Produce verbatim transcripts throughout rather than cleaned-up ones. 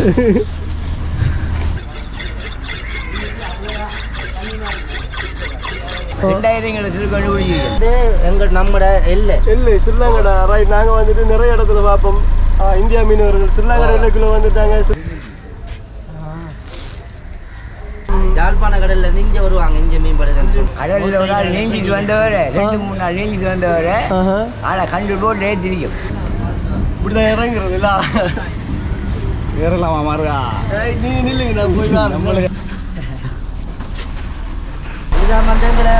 எங்கள் நம்மட எல்லை எல்லை ஸ்ரீலங்கடா ரைட். நாங்கள் வந்துட்டு நிறைய இடத்துல பார்ப்போம் இந்தியா மீனவர்கள் ஸ்ரீலங்கா எல்லைக்குள்ள வந்துட்டாங்க. யாழ்ப்பாண கடல்ல இருந்து இங்க வருவாங்க. இங்க மீன் படுது கடல்ல ஒரு நாள் நீங்கிட்டு வந்தவர் ரெண்டு மூணு நாள் நீங்கிட்டு வந்தவர் ஆனா கண்டு போட்டு தெரியும். இப்படிதான் இறங்குறது இல்ல ஏறலாமா மாறுகா நீ நில்லுங்க நான் போய் நம்மளே இதான் மந்தங்களை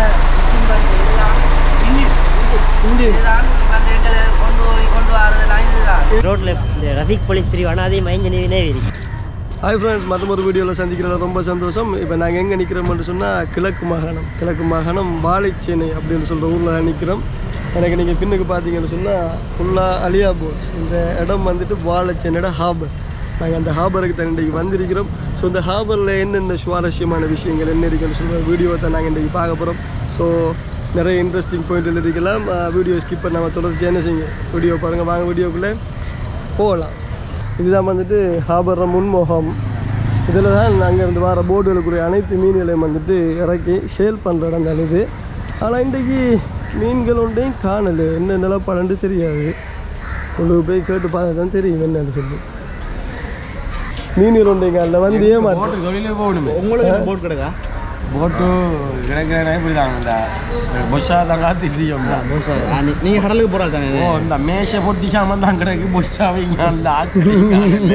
கொண்டு போய் கொண்டு வரதெல்லாம் இதுதான். ரோட்ல ரஃபிக் போலீஸ் தெரியும் அதே மைஞ்சனே இருக்கு. ஹாய் ஃப்ரெண்ட்ஸ், மற்றொரு வீடியோவில் சந்திக்கிறதுல ரொம்ப சந்தோஷம். இப்போ நாங்கள் எங்கே நிற்கிறோம்னு சொன்னால் கிழக்கு மாகாணம் கிழக்கு மாகாணம் வாழைச்சேனை அப்படின்னு சொல்கிற ஊரில் தான் நிற்கிறோம். எனக்கு நீங்கள் பின்னுக்கு பார்த்தீங்கன்னு சொன்னால் ஃபுல்லாக அலியா போட்ஸ். இந்த இடம் வந்துட்டு வாழைச்சேனையோட ஹாபர். நாங்கள் அந்த ஹாபருக்கு தான் இன்றைக்கி வந்திருக்கிறோம். ஸோ இந்த ஹாபரில் என்னென்ன சுவாரஸ்யமான விஷயங்கள் என்ன இருக்குன்னு சொல்கிற வீடியோவை தான் நாங்கள் இன்றைக்கி பார்க்க போகிறோம். ஸோ நிறைய இன்ட்ரெஸ்டிங் பாயிண்டில் இருக்கலாம். வீடியோ ஸ்கிப் பண்ணாமல் தொடர்ச்சி என்ன செய்யுங்க, வீடியோ பாருங்கள். வாங்க வீடியோக்குள்ளே போகலாம். இதுதான் வந்துட்டு ஹாபர் முன்முகம். இதில் தான் அங்கேருந்து வர போர்டுகளுக்குரிய அனைத்து மீன்களையும் வந்துட்டு இறக்கி சேல் பண்ணுற இடம் தான் இது. ஆனால் இன்றைக்கு மீன்கள் ஒன்றையும் காணலை, என்ன நிலப்பாடுன்னு தெரியாது. உங்களுக்கு போய் கேட்டு பார்த்தா தான் தெரியும் என்னன்னு சொல்லி. மீன்கள் ஒன்றையும் காணல வந்து ஏமாட்டு தொழிலே போகணுமே. உங்களுக்கு போட் கிடக்கா? போட்டு கிடக்கிறேன் இப்படி தான் இந்த பொஷா தான் காத்திட்டியோம். நீங்கள் கடலுக்கு போகிறாள் தானே? ஓ இந்த மேஷை பொட்டிக்காமல் தான் கிடக்கு பொஷாவைங்க அந்த ஆக்கிங்க.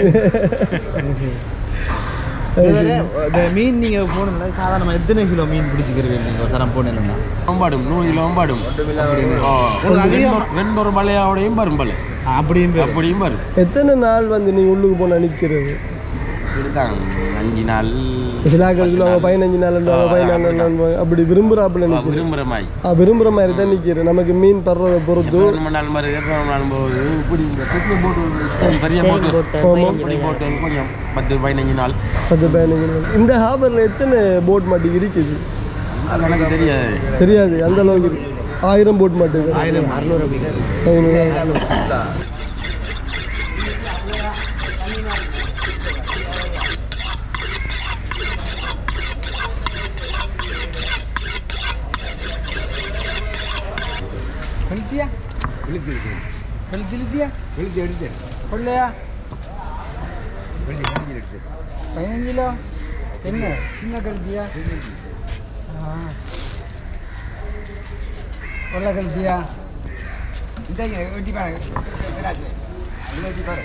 மீன் நீங்கள் போகணும்ல சாதாரணமாக எத்தனை கிலோ மீன் பிடிச்சிக்கிறீங்க நீங்கள் தரம் போனீங்கன்னா? ஒம்பாடும் நூறு கிலோ ஒம்பாடும் வெண்பொரு மலையாவோடையும் வரும் பல அப்படியும் அப்படியும் வரும். எத்தனை நாள் வந்து நீங்கள் உள்ளுக்கு போனால் நிற்கிறது? அஞ்சு நாள் பதினஞ்சு நாள் பதினாலு நாள் அப்படி விரும்புறாப்புல விரும்புற மாதிரி விரும்புற மாதிரி தான் நிற்கிறேன். நமக்கு மீன் படுறதை பொறுத்து நாள் மாதிரி நாள் போகுது. பெரிய போட்டு போட்டு கொஞ்சம் பத்து பதினஞ்சு நாள் பத்து பதினஞ்சு நாள். இந்த ஹாபரில் எத்தனை போட் மாட்டுக்கு இருக்குது எனக்கு தெரியாது தெரியாது அந்த அளவுக்கு இருக்கு. ஆயிரம் போட் மாட்டுக்கு ஆயிரம் அறுநூறு கழுத்தியா இழுத்து கழுத்து இழுத்தியா இழுத்து எடுத்து கொள்ளையா பதினஞ்சு எடுத்து பதினஞ்சு கிலோ என்ன சின்ன கழுத்தியா? கொள்ளை கழுத்தியா? இந்த வெட்டி பாரு வெட்டி பாரு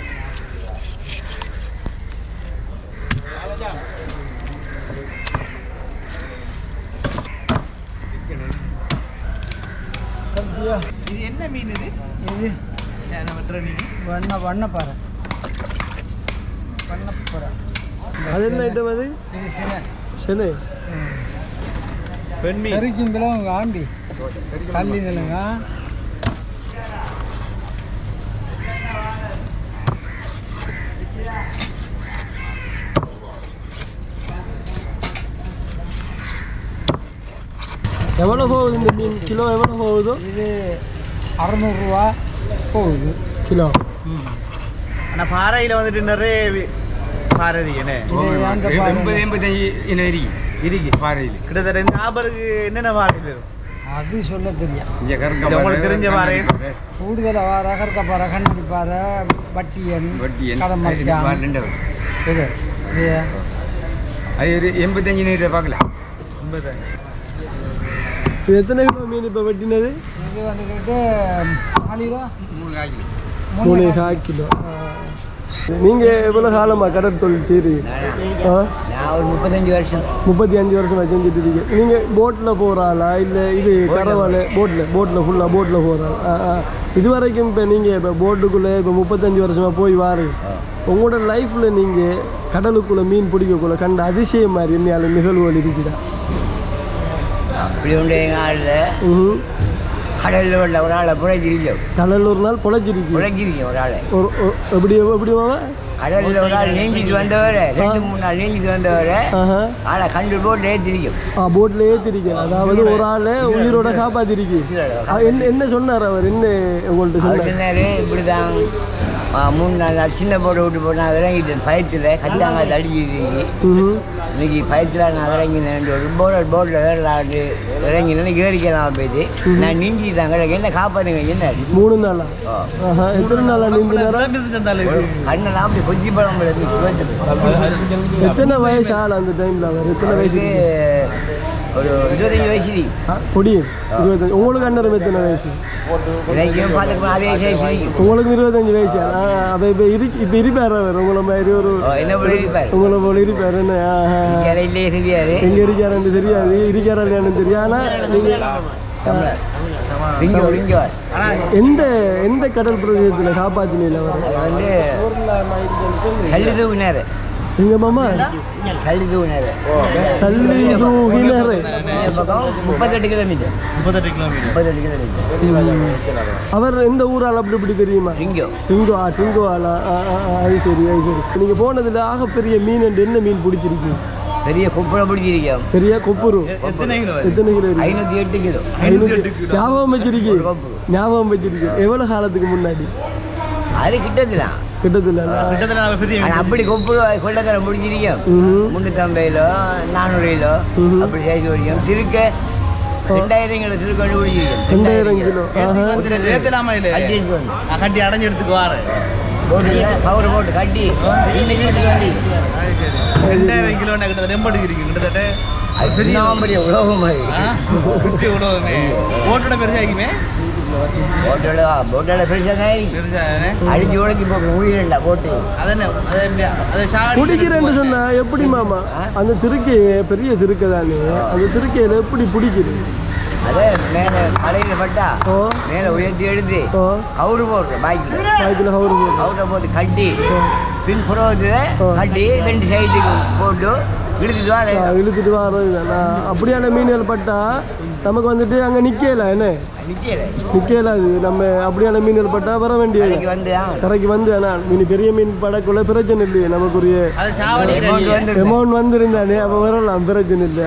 கழுத்தியா? இது என்ன மீன்? இது இது மீன் வண்ண வண்ணப்பாறை வண்ணப்பாறை. அது என்ன ஐட்டம்? அது இது சின்ன சரி பெண் மீன் கறிக்கும் பிளவுங்க ஆண்டி கல்லி நிலங்க. எவ்வளோ போகுது இந்த மீன்? கிலோ எவ்வளோ போகுதோ? இது அறநூறுரூவா போகுது கிலோ. ஆனால் பாறையில் வந்துட்டு நிறைய பாறை என்ன எண்பது எண்பத்தஞ்சு என்ன இருக்கு இருக்கு பாறையில். கிட்டத்தட்ட இந்த ஆபருக்கு என்னென்ன பாறை வரும் அது சொல்ல தெரியும். இங்கே கருக்க உங்களுக்கு தெரிஞ்ச பாறை கூடுதலாக பாறை கருக்க பாறை கண்டி பாறை வட்டியன் வட்டியன் கதமச்சான் ரெண்டு இது இது அது ஒரு எண்பத்தஞ்சு நீரை பார்க்கலாம். எண்பத்தஞ்சு இது எத்தனை கிலோ மீன் இப்போ வெட்டினது? இது வந்துக்கிட்டு நாலு கிலோ மூணு கால் கிலோ மூணு கால் கிலோ. நீங்கள் எவ்வளோ காலமாக கடற்தொழில் செய்கிறீங்க? ஆ நான் ஒரு முப்பத்தஞ்சு வருஷம் முப்பத்தி அஞ்சு வருஷமாக செஞ்சுட்டு இருக்கீங்க. நீங்கள் போட்டில் போகிறாளா இல்லை இது கரவால் போட்டில் போட்டில் ஃபுல்லாக போட்டில் போகிறாள்? ஆ ஆ இது வரைக்கும் இப்போ நீங்கள் இப்போ போட்டுக்குள்ளே இப்போ முப்பத்தஞ்சு வருஷமாக போய் வாருங்க. உங்களோட லைஃப்பில் நீங்கள் கடலுக்குள்ளே மீன் பிடிக்கக்குள்ளே கண்ட அதிசயம் மாதிரி என்னையால் நிகழ்வுகள் இருக்குதா? அப்படி உண்டு எங்கள் ஆளில் ம் கடலில் உள்ள ஒரு ஆளை புழைச்சிருக்கோம். கடலில் ஒரு நாள் பொழைச்சிருக்கீங்க? புழைச்சிருக்கோம் ஒரு ஆளை. ஒரு எப்படி எப்படி மாமா? கடலில் ஒரு ஆள் நீங்கிட்டு வந்தவர் ரெண்டு மூணு நாள் நீங்கிட்டு வந்தவர் ஆளை கண்டு போட்டு ஏற்றிருக்கோம். ஆ போட்டில் ஏற்றிருக்கேன். அதாவது ஒரு ஆளை உயிரோட காப்பாற்றிருக்கீங்க. என்ன என்ன சொன்னார் அவர்? என்ன உங்கள்கிட்ட சொன்னார்? சொன்னார் இப்படி தான் மூணு நாலு நாள் சின்ன போட்டை விட்டு போட்டு நான் இறங்கிட்டேன் பயத்தில் கஞ்சாங்க தடிச்சிருக்கு இன்னைக்கு பயத்தில் நான் இறங்கினேன் ஒரு போட் போட்டில் விளாண்டு இறங்கினேன் ஏறிக்கலாம் போயிட்டு நான் நின்று தான் கிடக்கு என்ன காப்பாற்றுங்க என்ன மூணு நாளா எத்தனை நாளா நீங்க கண்ணெல்லாம் அப்படி கொஞ்சி பழம் எத்தனை வயசு ஆள் அந்த டைம்ல அவர் எத்தனை வயசு ஒரு இருபத்தஞ்சு வயசு பொடி இருபத்தஞ்சு உங்களுக்கு அண்ணன் எத்தனை வயசு அதே வயசு உங்களுக்கு இருபத்தஞ்சு வயசு அப்போ இப்போ இரு இப்போ இருப்பார் அவர் உங்களை மாதிரி ஒரு என்ன போல இருப்பார் உங்களை போல இருப்பார் என்ன இல்லையே தெரியாது எங்க இருக்காருன்னு தெரியாது இருக்காரா இல்லையான்னு தெரியும் ஆனால் நீங்கள் எந்த எந்த கடல் பிரதேசத்தில் காப்பாற்றினீங்க அவர் வந்து சல்லிது உணர் எங்க மாமா சல்லிது உணர் சல்லிது உணர் முப்பத்தெட்டு கிலோமீட்டர் முப்பத்தெட்டு கிலோமீட்டர் முப்பத்தெட்டு கிலோமீட்டர் அவர் எந்த ஊரால் அப்படி இப்படி தெரியுமா சிங்கோ சிங்கோ ஆ சிங்கோ ஆளா அது சரி அது சரி நீங்கள் போனதில் ஆகப்பெரிய மீன் என்ன மீன் பிடிச்சிருக்கீங்க பெரிய கொப்புரை பிடிச்சிருக்கோம் பெரிய கொப்புரு எத்தனை கிலோ எத்தனை கிலோ ஐநூற்றி எட்டு கிலோ ஐநூற்றி ஞாபகம் வச்சிருக்கீங்க ஞாபகம் வச்சிருக்கீங்க எவ்வளோ காலத்துக்கு முன்னாடி அது கிட்டத்துல கிட்டத்தில் கிட்டத்தட்ட பெரிய அப்படி கொப்பு கொள்ளத்தர முடிஞ்சிருக்கோம் முந்நூற்றம்பது கிலோ நானூறு கிலோ அப்படி சைஸ் வரைக்கும் திருக்க ரெண்டாயிரம் கிலோ திருக்க முடிஞ்சிருக்கோம் ரெண்டாயிரம் கிலோ ஏத்தலாமா இல்லை கட்டி அடைஞ்சு எடுத்துக்கு வாரேன் போட்டு கவர் போட்டு கட்டி இன்னைக்கு வண்டி ரெண்டாயிரம் கிலோ கிட்டத்தட்ட எண்பது இருக்கு கிட்டத்தட்ட அது பெரிய உலகம் மாதிரி குட்டி உலகமே போட்டோட பெருசாக்குமே போட்டோட போட்டோட பெருசாக அடிச்சு உடைச்சி போட்டு முடியல போட்டு அதென்ன அதை பிடிக்கிறேன்னு சொன்னா எப்படி மாமா அந்த திருக்கையை பெரிய திருக்கை தானே அந்த திருக்கையில எப்படி பிடிக்குது அதே மேலே மலையில் பட்டா மேலே உயர்த்தி எடுத்து கவுரு போட்டு பாய்க்கில் பாய்க்கில் கவுரு போட்டு கவுரை போட்டு கட்டி பின் புறத்தில் கட்டி ரெண்டு சைடுக்கு போட்டு இழுத்துட்டு வர இழுத்துட்டு வர்றது அப்படியான மீன்கள் பட்டா நமக்கு வந்துட்டு அங்கே நிற்கல என்ன நிற்கல நிற்கல அது நம்ம அப்படியான மீன்கள் பட்டா வர வேண்டியது வந்து கரைக்கு வந்து ஆனால் மீன் பெரிய மீன் படக்குள்ள பிரச்சனை இல்லையே நமக்குரிய அமௌண்ட் வந்துருந்தானே அப்போ வரலாம் பிரச்சனை இல்லை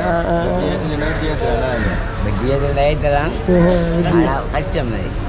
கஷ்டம்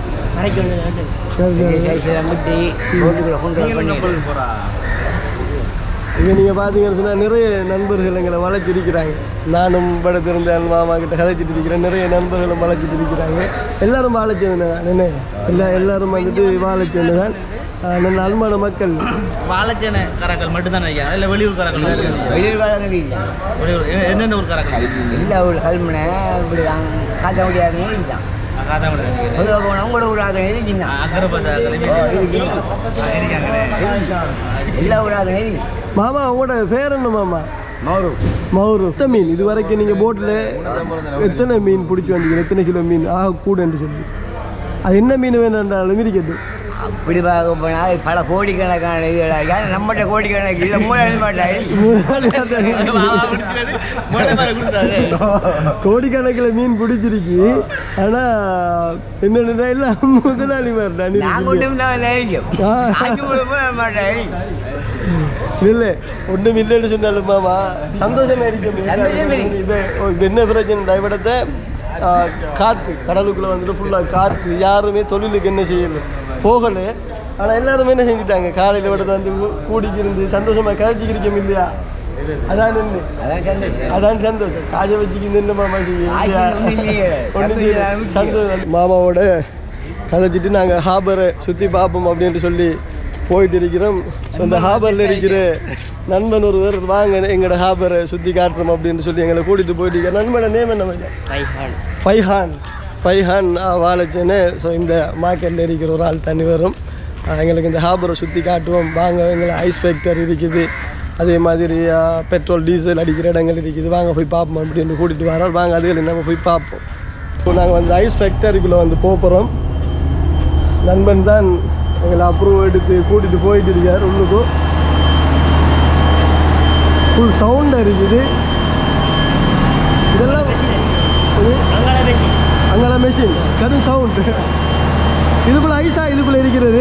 முட்டி போட்டுக்குள்ள கொண்டு போறா இங்கே நீங்கள் பார்த்தீங்கன்னு சொன்னால் நிறைய நண்பர்கள் எங்களை வளைச்சிருக்கிறாங்க நானும் படத்திருந்தேன் மாமா கிட்ட கதைச்சிட்டு இருக்கிறேன் நிறைய நண்பர்களும் வளைச்சிட்டு இருக்கிறாங்க எல்லாரும் வாழைச்சது தான் என்ன எல்லா எல்லாரும் வந்துட்டு வாழைச்சது தான் நல்ல அன்பான மக்கள் வாழைச்சேனை காரர்கள் மட்டும்தான் இல்லை வெளியூர் காரர்கள் வெளியூர் காரங்க இல்லை வெளியூர் எந்தெந்த ஊர் காரர்கள் இல்லை ஒரு கல்முனை இப்படி காத்த முடியாதுங்க இதுதான் உங்களோட ஊராக எல்லா ஊராக மாமா உங்களோட பேர் என்ன மாமா மௌரு மௌரு எத்தனை மீன் இது வரைக்கும் நீங்கள் போட்டில் எத்தனை மீன் பிடிச்சி வந்தீங்க எத்தனை கிலோ மீன் ஆக கூடன்னு சொல்லி அது என்ன மீன் வேணுன்றாலும் இருக்கட்டும் அப்படி பார்க்க போனால் பல கோடிக்கணக்கான இதுகளாக நம்மகிட்ட கோடிக்கணக்கு இல்லை மூணு மாட்டாங்க கோடிக்கணக்கில் மீன் பிடிச்சிருக்கு ஆனால் என்னென்ன எல்லாம் முதலாளி மாதிரி இல்லை ஒன்றும் இல்லைன்னு சொன்னாலும் மாமா சந்தோஷமா இருக்கு இப்போ என்ன பிரச்சனை விடத்தை காற்று கடலுக்குள்ளே வந்துட்டு ஃபுல்லாக காற்று யாருமே தொழிலுக்கு என்ன செய்யலை போகலை ஆனால் எல்லாருமே என்ன செஞ்சுட்டாங்க காலையில் விடத்தை வந்து கூடிக்கிருந்து சந்தோஷமாக கழிச்சிக்கிருக்கோம் இல்லையா அதான் அதான் சந்தோஷம் காஜை வச்சுக்கிந்து என்ன மாமா செய்ய சந்தோஷம் மாமாவோட கதைச்சிட்டு நாங்கள் ஹாபரை சுற்றி பார்ப்போம் அப்படின்ட்டு சொல்லி போயிட்டு இருக்கிறோம். ஸோ அந்த ஹாபரில் இருக்கிற நண்பன் ஒருவர் வாங்க எங்களோட ஹாபரை சுற்றி காட்டுறோம் அப்படின்னு சொல்லி எங்களை கூட்டிகிட்டு போயிட்டு இருக்கிற நண்பனோட நேம் என்ன ஃபைஹான் ஃபைஹான் வாழைச்சேன்னு. ஸோ இந்த மார்க்கெட்டில் இருக்கிற ஒரு ஆள் தண்ணி வரும் எங்களுக்கு இந்த ஹாபரை சுற்றி காட்டுவோம் வாங்க. எங்களை ஐஸ் ஃபேக்டரி இருக்குது, அதே மாதிரி பெட்ரோல் டீசல் அடிக்கிற இடங்கள் இருக்குது, வாங்க போய் பார்ப்போம் அப்படின்னு கூட்டிகிட்டு வரோம். வாங்க அதுகள் நம்ம போய் பார்ப்போம். ஸோ நாங்கள் வந்து ஐஸ் ஃபேக்டரிக்குள்ளே வந்து போகிறோம். நண்பன் தான் எங்களை அப்ரூவ் எடுத்து கூட்டிகிட்டு போயிட்டு இருக்கார். உள்ளுக்கும் ஃபுல் சவுண்டாக இருக்குது. இதெல்லாம் அங்கெல்லாம் மெஷின் கடும் சவுண்டு. இதுக்குள்ளே ஐஸாக இதுக்குள்ளே இருக்கிறது.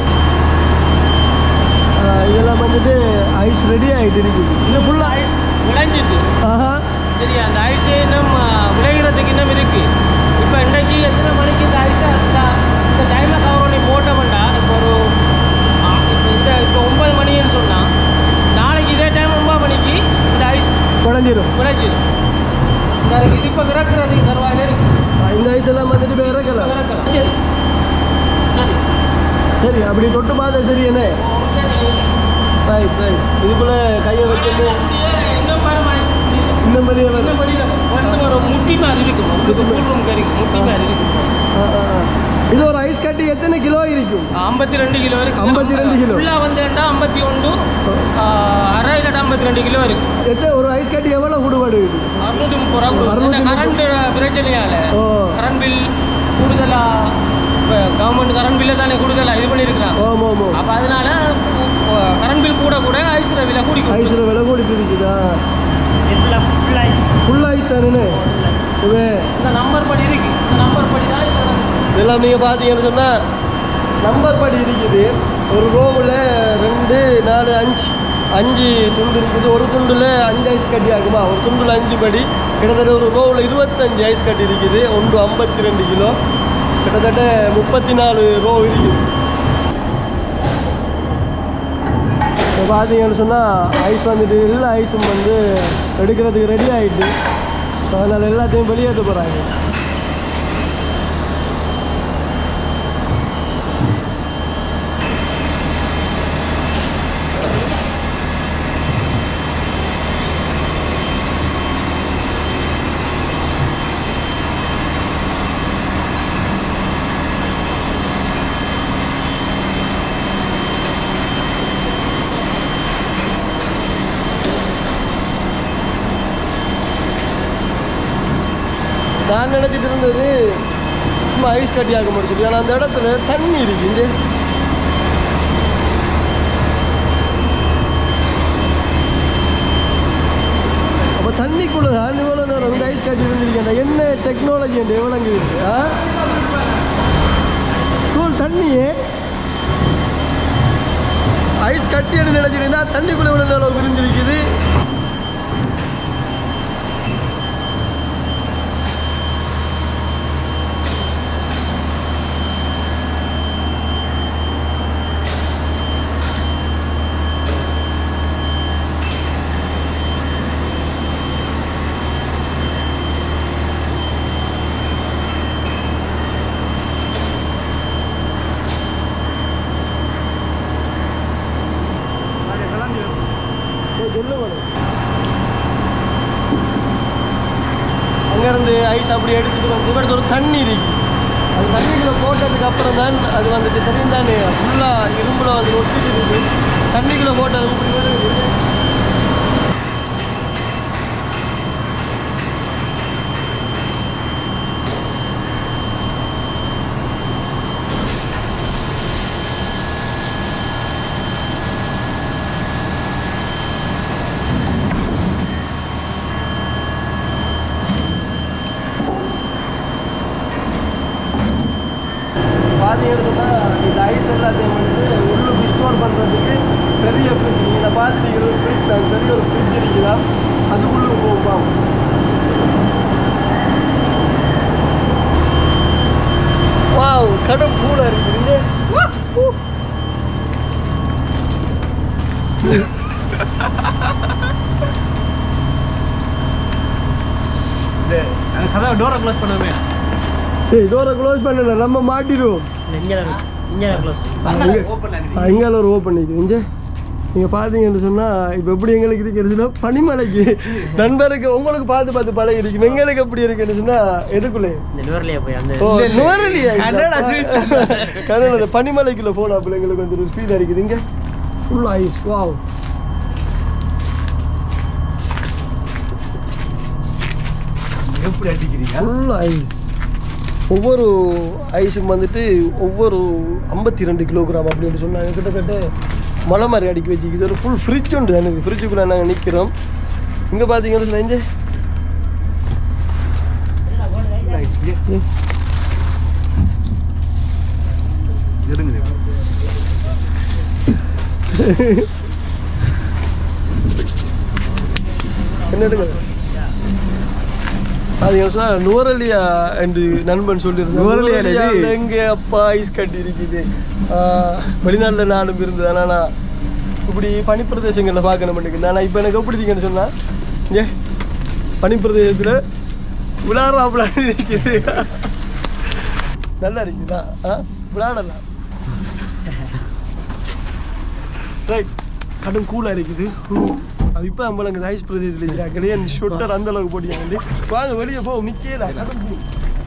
இதெல்லாம் வந்துட்டு ஐஸ் ரெடி ஆகிட்டு இருக்குது. இது ஃபுல்லாக ஐஸ் விளைஞ்சிட்டு ஆஹா சரி. அந்த ஐஸ் இன்னும் விளைகிறதுக்கு இன்னும் இருக்குது. இப்போ இன்றைக்கு எத்தனை மணிக்கு இந்த ஐஸை இந்த டைமில் கவர் பண்ணி போட்டோம்னா இப்போ ஒரு இப்போ ஒன்பது மணின்னு சொன்னால் நாளைக்கு இதே டைம் ஒன்பது மணிக்கு இந்த ஐஸ் குறைஞ்சிடும் குறைஞ்சிடும். இந்த இது இப்போ இறக்குறதுக்கு தருவாயில இருக்கு. இந்த ஐஸ் எல்லாம் வந்துட்டு இப்போ இறக்கலாம். இறக்கலாம். சரி சரி சரி அப்படி தொட்டு பார்த்தா சரி என்ன ரைட் ரைட் இதுக்குள்ளே கையை வச்சுட்டு இன்னும் பாரு ஐஸ் இன்னும் வெளியே வரும். இன்னும் வெளியில் வந்து ஒரு முட்டி மாதிரி இருக்கும். உங்களுக்கு கூல் ரூம் கறிக்கும் முட்டி மாதிரி இருக்கும். ஆ, ஆ, ஆ. இது ஒரு ஐஸ் கட்டி எத்தனை கிலோ இருக்கும்? ஐம்பத்தி ரெண்டு கிலோ இருக்கு. ஐம்பத்தி ரெண்டு கிலோ ஃபுல்லாக வந்துட்டா ஐம்பத்தி ஒன்று அரை இல்லாட்டா ஐம்பத்தி ரெண்டு கிலோ இருக்கு. எத்தனை ஒரு ஐஸ் கட்டி எவ்வளோ கூடுபாடு இருக்குது? அறுநூற்றி முப்பது ரூபா அறுநூத்தி கரண்ட் பிரச்சனையால ஓ கரண்ட் பில் கூடுதலாக இப்போ கவர்மெண்ட் கரண்ட் பில்லை தானே கூடுதலாக இது பண்ணியிருக்கிறாங்க. ஆமாம் ஆமாம் அப்போ அதனால கரண்ட் பில் கூட கூட ஐஸ்ர விலை கூடிக்கும். ஐஸில் விலை கூடிட்டு இருக்குதா? ஃபுல் ஐஸ் தானே இவே இந்த நம்பர் படி இருக்கு. இந்த நம்பர் படி தான் ஐஸ் தராங்க. இதெல்லாம் நீங்கள் பார்த்தீங்கன்னு சொன்னால் நம்பர் படி இருக்குது. ஒரு ரோவில் ரெண்டு நாலு அஞ்சு அஞ்சு துண்டு இருக்குது. ஒரு துண்டில் அஞ்சு ஐஸ் கட்டி ஆகுமா? ஒரு துண்டில் அஞ்சு படி கிட்டத்தட்ட ஒரு ரோவில் இருபத்தஞ்சு ஐஸ் கட்டி இருக்குது. ஒன்று ஐம்பத்தி ரெண்டு கிலோ கிட்டத்தட்ட முப்பத்தி நாலு ரோ இருக்குது. இப்போ பார்த்தீங்கன்னு சொன்னால் ஐஸ் வந்துட்டு எல்லா ஐஸும் வந்து எடுக்கிறதுக்கு ரெடி ஆகிட்டு. ஸோ அதனால் எல்லாத்தையும் வெளியேற்ற போகிறாங்க. நான் நினச்சிட்டு இருந்தது சும்மா ஐஸ் கட்டி ஆக முடிச்சுட்டு, ஆனால் அந்த இடத்துல தண்ணி இருக்கு. இங்கே அப்போ தண்ணிக்குள்ளே தான் இவ்வளோ நேரம் வந்து ஐஸ் கட்டி இருந்திருக்கேன். என்ன டெக்னாலஜி என்று எவ்வளோங்க இருக்கு? ஆ கூல் தண்ணியே ஐஸ் கட்டி என்று நினச்சிருந்தா தண்ணிக்குள்ளே எவ்வளோ நேரம் விரிஞ்சிருக்குது. அங்கேருந்து ஐஸ் அப்படி எடுத்துகிட்டு வந்து இவருக்கு ஒரு தண்ணி இருக்கு. அந்த தண்ணிக்குள்ளே போட்டதுக்கு அப்புறம் தான் அது வந்துட்டு தெரியும் தானே ஃபுல்லாக இரும்பில் வந்து ஒட்டிட்டு இருக்குது. தண்ணிக்குள்ளே போட்டது இப்படி வருது. பார்த்தீங்கன்னு சொன்னால் இந்த ஐஸ் எல்லாத்தையும் வந்து உள்ளுக்கு ஸ்டோர் பண்ணுறதுக்கு பெரிய ஃப்ரிட்ஜ், நீங்கள் பார்த்துட்டு ஒரு ஃப்ரிட்ஜ் தான், பெரிய ஒரு ஃப்ரிட்ஜ் இருக்குதா, அதுக்குள்ளே போகும். வாவ் கடும் கூலாக இருக்குது. கதவை டோரை க்ளோஸ் பண்ணுவே. சரி டோரை க்ளோஸ் பண்ணல, நம்ம மாட்டிடுவோம். இங்கே இங்கே க்ளோஸ் இங்கே ஒரு ஓப்பன் நிற்கும். இங்கே நீங்கள் பார்த்தீங்கன்னு சொன்னால் இப்போ எப்படி எங்களுக்கு இருக்குன்னு பனிமலைக்கு நண்பருக்கு உங்களுக்கு பார்த்து பார்த்து பழகி இருக்கு. எங்களுக்கு எப்படி இருக்குன்னு சொன்னால் எதுக்குள்ளே கனடா பனிமலைக்குள்ளே போனா அப்போ எங்களுக்கு வந்து ஒரு ஸ்பீடாக இருக்குது. இங்கே ஃபுல் ஐஸ். வாவ் எப்படி அடிக்கிறீங்க? Full ice. ஒவ்வொரு ஐஸும் வந்துட்டு ஒவ்வொரு ஐம்பத்தி ரெண்டு கிலோகிராம் அப்படின்னு சொன்னாங்க. கிட்டத்தட்ட மலை மாதிரி அடிக்க வச்சு இது ஒரு ஃபுல் ஃப்ரிட்ஜ் உண்டு. எனக்கு ஃப்ரிட்ஜுக்குள்ளே நாங்கள் நிற்கிறோம். இங்கே பார்த்தீங்கன்னு சொன்னால் இங்கே என்ன எடுங்க அது சொன்னால் நுவரலியா என்று நண்பன் சொல்லியிருந்தேன். நுவரலியா எங்கே அப்பா ஐஸ் கட்டி இருக்குது. வெளிநாட்டில் நானும் இருந்தது. ஆனால் நான் இப்படி பனிப்பிரதேசங்களில் பார்க்கணும் பண்ணிக்கு நான் இப்போ எனக்கு எப்படி இருக்கேன்னு சொன்னால் ஏ பனிப்பிரதேசத்தில் விளையாடுறாப்புலான்னு இருக்குது நல்லா இருக்குதா ஆ விளையாடலாம் ரைட் கடும் கூலாக இருக்குது அது இப்போ நம்மளுக்கு ஐஸ் பிரதேசத்தில் இருக்கிறாங்களே என் ஷொட்டர் அந்த அளவுக்கு போட்டியாங்க வாங்க வெளியே போ நிற்கல கடும் கூ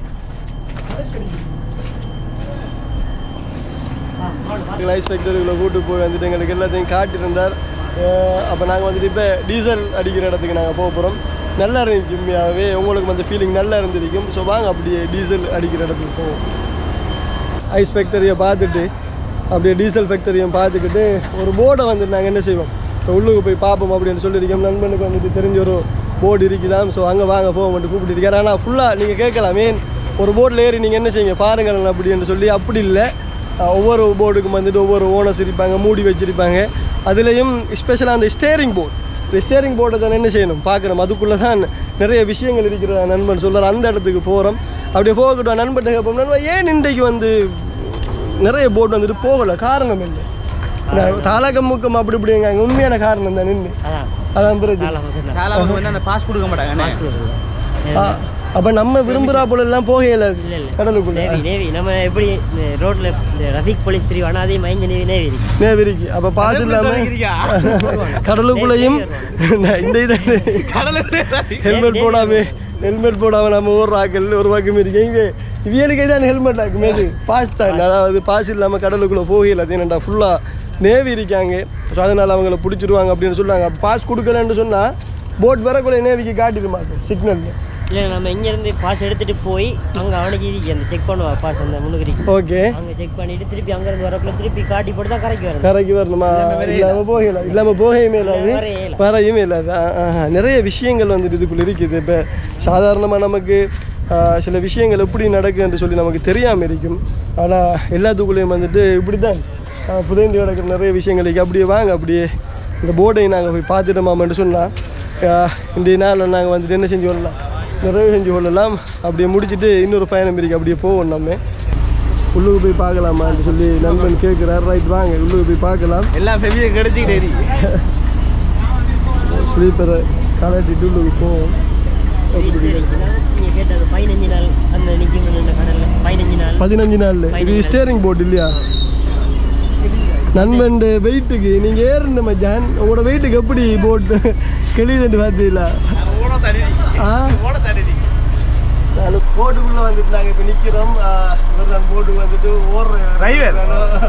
ஐஸ் ஃபேக்டரிக்குள்ளே கூட்டு போய் வந்துட்டு எங்களுக்கு எல்லாத்தையும் காட்டியிருந்தார். அப்போ நாங்கள் வந்துட்டு இப்போ டீசல் அடிக்கிற இடத்துக்கு நாங்கள் போக போகிறோம். நல்லா இருந்துச்சு உண்மையாகவே, உங்களுக்கு அந்த ஃபீலிங் நல்லா இருந்திருக்கும். ஸோ வாங்க அப்படியே டீசல் அடிக்கிற இடத்துக்கு போவோம். ஐஸ் ஃபேக்டரியை பார்த்துட்டு அப்படியே டீசல் ஃபேக்டரியை பார்த்துக்கிட்டு ஒரு போர்டை வந்துட்டு நாங்கள் என்ன செய்வோம், இப்போ உள்ளுக்கு போய் பார்ப்போம் அப்படின்னு சொல்லியிருக்கோம். நண்பனுக்கு வந்துட்டு தெரிஞ்ச ஒரு போர்டு இருக்கலாம். ஸோ அங்கே வாங்க போவோம் மட்டும் கூப்பிட்டு இருக்காரு. ஆனால் ஃபுல்லாக நீங்கள் கேட்கலாம், ஏன் ஒரு போர்டில் ஏறி நீங்கள் என்ன செய்யுங்க பாருங்கள் அப்படின்னு சொல்லி. அப்படி இல்லை, ஒவ்வொரு போர்டுக்கும் வந்துட்டு ஒவ்வொரு ஓனர்ஸ் இருப்பாங்க, மூடி வச்சுருப்பாங்க. அதுலேயும் ஸ்பெஷலாக அந்த ஸ்டேரிங் போர்டு, இந்த ஸ்டேரிங் போர்டை தான் என்ன செய்யணும் பார்க்கணும். அதுக்குள்ளே தான் நிறைய விஷயங்கள் இருக்கிற நண்பன் சொல்கிறார். அந்த இடத்துக்கு போகிறோம். அப்படியே போகட்டும். நண்பர்கிட்ட கேட்போம், நண்பன் ஏன் இன்றைக்கு வந்து நிறைய போர்டு வந்துட்டு போகலை, காரணம் இல்லை? தாளகம் முக்கம் அப்படி இப்படிங்க உண்மையான காரணம் தான் நின்று அதான் பிரச்சனை. அந்த பாஸ் கொடுக்க மாட்டாங்க. அப்போ நம்ம விரும்புகிறா போல எல்லாம் போகல கடலுக்குள்ள. நம்ம எப்படி ரோட்ல டிராஃபிக் போலீஸ் தெரியும், அதே மைண்ட் நேவி நேவி இருக்கு நேவி இருக்கு. அப்போ பாஸ் இல்லாமல் கடலுக்குள்ளேயும் இந்த இதை ஹெல்மெட் போடாமே ஹெல்மெட் போடாமல் நம்ம ஓடுறாக்கள் ஒரு பக்கம் இருக்கீங்க. இவனுக்கு தான் ஹெல்மெட் ஆகுமே, அது பாஸ் தான். அதாவது பாஸ் இல்லாமல் கடலுக்குள்ளே போகல. அது என்னடா ஃபுல்லாக நேவி இருக்காங்க. ஸோ அதனால் அவங்கள பிடிச்சிருவாங்க அப்படின்னு சொல்லுவாங்க. பாஸ் கொடுக்கலன்னு சொன்னால் போட் வரக்குள்ள நேவிக்கு காட்டிட மாட்டோம் சிக்னல். இல்லை, நம்ம இங்கேருந்து பாஸ் எடுத்துகிட்டு போய் அங்கே அவனுக்கு இருக்கு அந்த செக் பண்ணுவா பாஸ் அந்த முன்னுக்கு. ஓகே, அங்கே செக் பண்ணிவிட்டு திருப்பி அங்கேருந்து வரக்குள்ள திருப்பி காட்டி போட்டு தான் கரைக்கு வரணும். கரைக்கு வரணுமா? இல்லாமல் போகல, இல்லாமல் போகவே இல்லாது, வரையுமே இல்லாது. நிறைய விஷயங்கள் வந்துட்டு இதுக்குள்ளே இருக்குது. இப்போ சாதாரணமாக நமக்கு சில விஷயங்கள் எப்படி நடக்குதுன்னு சொல்லி நமக்கு தெரியாமல் இருக்கும். ஆனால் எல்லாத்துக்குள்ளேயும் வந்துட்டு இப்படி தான் புதைந்து கிடக்கிற நிறைய விஷயங்கள் இருக்குது. அப்படியே வாங்க அப்படியே இந்த போர்டை நாங்கள் போய் பார்த்துட்டோமான்னு சொன்னால் இன்றைய நாளில் நாங்கள் வந்துட்டு என்ன செஞ்சு கொள்ளலாம், நிறைய செஞ்சு கொள்ளலாம். அப்படியே முடிச்சுட்டு இன்னொரு பயணம் இருக்குது, அப்படியே போவோம். நம்ம உள்ளுக்கு போய் பார்க்கலாமான்னு சொல்லி நண்பன் கேட்குறாரு. ரைட் வாங்க உள்ளுக்கு போய் பார்க்கலாம். எல்லாம் பெரிய கிடைச்சிக்கிட்டே ஸ்லீப்பரை கலட்டிட்டு உள்ளுக்கு போவோம். பதினஞ்சு நாள் அந்த பதினஞ்சு நாள் பதினஞ்சு நாள் இது ஸ்டேரிங் போர்டு இல்லையா? நண்பன் வெயிட்டுக்கு நீங்கள் ஏறுந்த மச்சான், உங்களோட வெயிட்டுக்கு எப்படி போட்டு கெளிதுன்னு பார்த்தீங்களா? ஆ நான் போட்டுக்குள்ளே வந்துட்டு நாங்கள் இப்போ நிற்கிறோம். இவர் தான் போட்டுக்கு வந்துட்டு ஓடுற டிரைவர்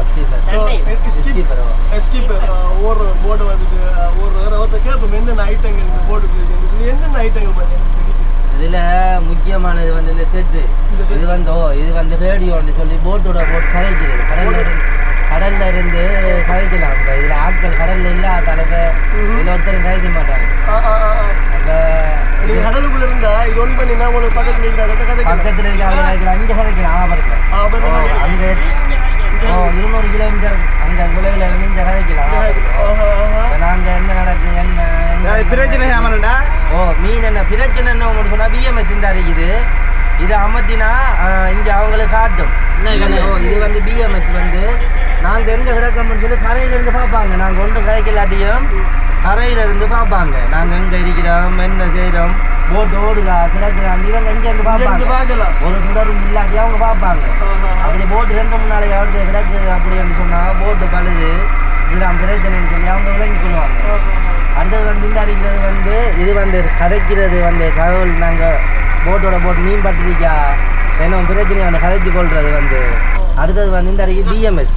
ஸ்கீப்பர் ஓடுற போர்டை வந்துட்டு ஓடுற ஒருத்தர் கேட்போம் என்னென்ன ஐட்டங்கள் இந்த போட்டுக்குள்ள இருக்குன்னு சொல்லி. என்னென்ன ஐட்டங்கள் பார்த்தீங்கன்னா இதில் முக்கியமானது வந்து இந்த செட்டு. இது வந்து ஓ இது வந்து ரேடியோன்னு சொல்லி போட்டோட போட்டு கதைக்கிறது. கடல்ல கடல்ல இருந்து கதைக்கலாம். இப்போ இதில் ஆட்கள் கடல்ல இல்லாத தலைப்ப இதில் ஒருத்தரும் கதைக்க மாட்டாங்க. அப்போ நீங்கள் கடலுக்குள்ள இருந்தா இது ஒன் பண்ணினா உங்களுக்கு பக்கத்தில் இருக்கிற பக்கத்தில் இருக்க கதைக்கலாம், அங்கே கதைக்கலாம். ஆபரத்தில் அங்கே ஓ இருநூறு கிலோமீட்டர் அங்கே தொலைவில் இருந்து இங்கே கதைக்கலாம். நாங்கள் என்ன நடக்குது என்ன பிரச்சனை ஆமாண்டா. ஓ மீன் என்ன பிரச்சனை என்ன உங்களுக்கு சொன்னால் பிஎம்எஸ் இந்த இருக்குது. இது அமர்த்தினா இங்கே அவங்களுக்கு காட்டும். ஓ இது வந்து பிஎம்எஸ் வந்து நாங்கள் எங்கே கிடக்கோம்னு சொல்லி கரையிலேருந்து பார்ப்பாங்க. நாங்கள் ஒன்றும் கதைக்கலாட்டியும் கரையிலேருந்து பார்ப்பாங்க. நாங்கள் எங்கே இருக்கிறோம், என்ன செய்கிறோம், போட்டு ஓடுதா கிடக்குதான் இவங்க எங்கேருந்து பார்ப்பாங்க. ஒரு சுடரும் இல்லாட்டி அவங்க பார்ப்பாங்க. அப்படி போட்டு ரெண்டு மூணு நாளைக்கு எவ்வளோ கிடக்குது அப்படின்னு சொன்னால் போட்டு பழுது இதுதான் பிரச்சனைன்னு சொல்லி அவங்க விளங்கி கொள்வாங்க. அடுத்தது வந்து இந்த அடிக்கிறது வந்து இது வந்து கதைக்கிறது வந்து தகவல் நாங்கள் போட்டோட போட்டு மீன் பட்டிருக்கா என்ன பிரச்சனை அந்த கதைச்சு கொள்வது வந்து. அடுத்தது வந்து இந்த அடிக்கு பிஎம்எஸ்.